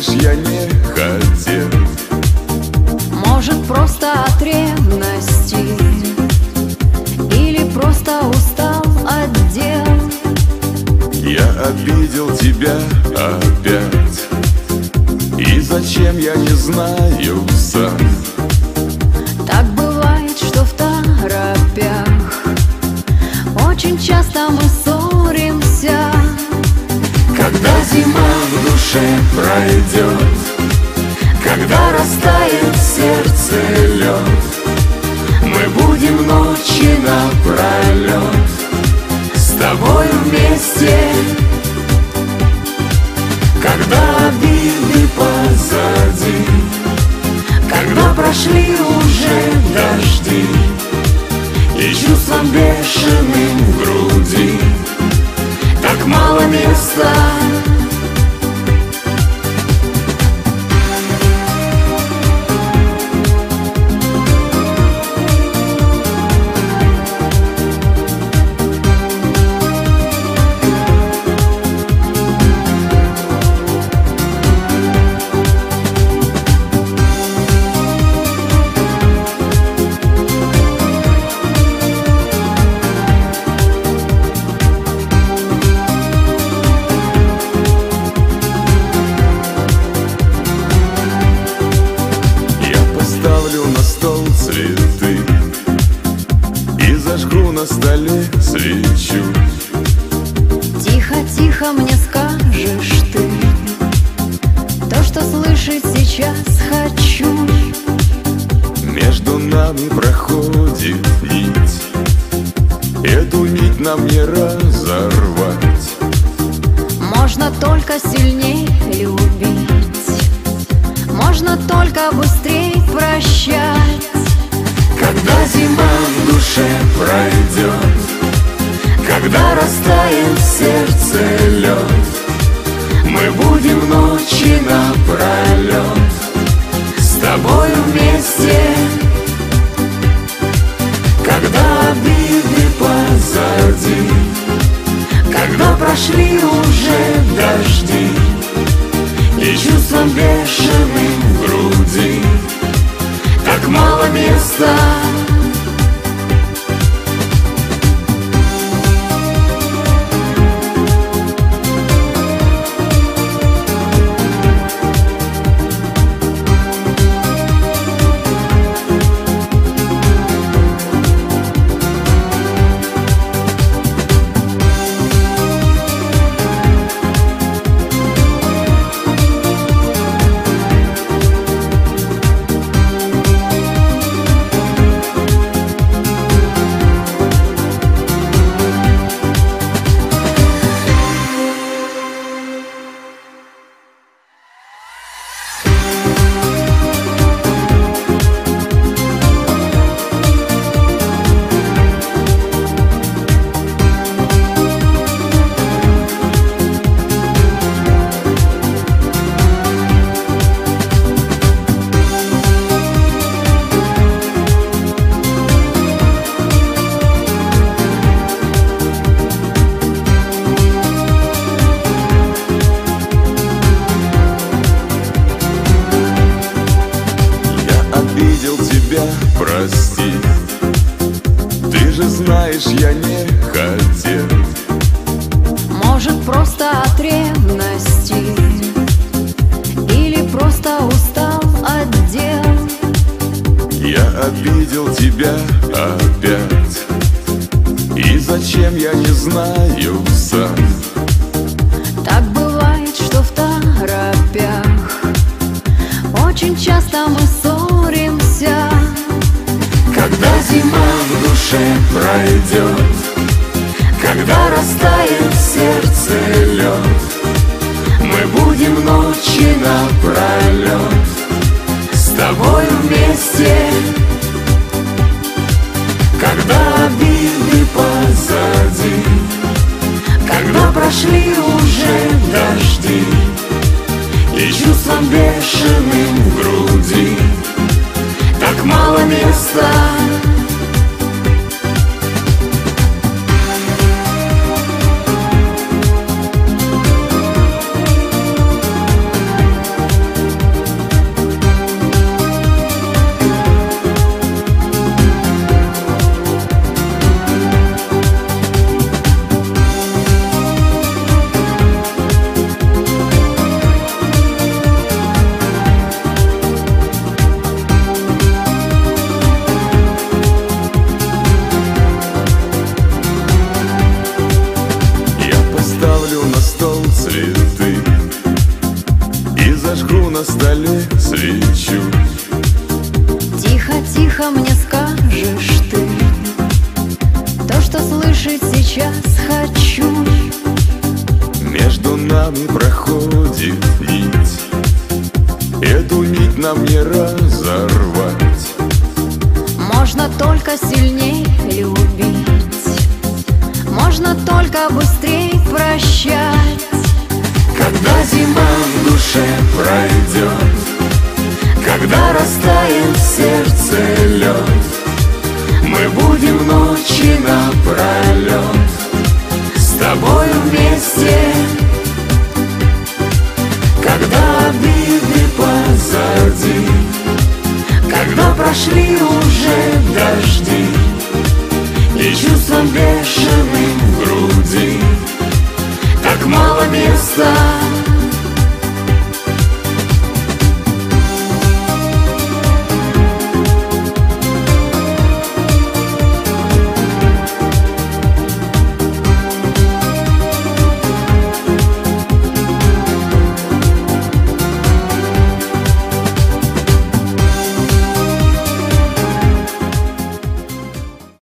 знаешь, я не хотел. Может, просто от ревности, или просто устал от дел. Я обидел тебя опять, и зачем, я не знаю сам. Так бывает, что в торопях очень часто мы ссоримся. Когда зима в душе пройдет, когда растает в сердце лед, мы будем ночи напролет с тобой вместе. Когда обиды позади, когда прошли уже дожди, и чувством бешеным в груди так мало места. Цветы и зажгу на столе свечу. Тихо-тихо мне скажешь ты то, что слышать сейчас хочу. Между нами проходит нить, эту нить нам не разорвать. Можно только сильнее любить, можно только быстрее прощать. Когда зима в душе пройдет, когда растает в сердце лед, мы будем ночи напролет с тобой вместе. Когда обиды позади, когда прошли уже дожди, и чувством бешеным в груди так мало места. Прости, ты же знаешь, я не хотел. Может, просто от ревности, или просто устал от дел. Я обидел тебя опять, и зачем, я не знаю сам. Так бывает, что в торопях очень часто мы ссоримся. Когда зима в душе пройдет, когда растает в сердце лед, мы будем ночи напролет с тобой вместе. Когда обиды позади, когда прошли уже дожди, и чувством бешеным в груди так мало места. только сильней любить, можно только быстрей прощать. Когда зима в душе пройдет, когда растает в сердце лед, мы будем ночи напролет с тобой вместе. Когда обиды позади, когда прошли уже дожди, и чувством бешеным в груди так мало места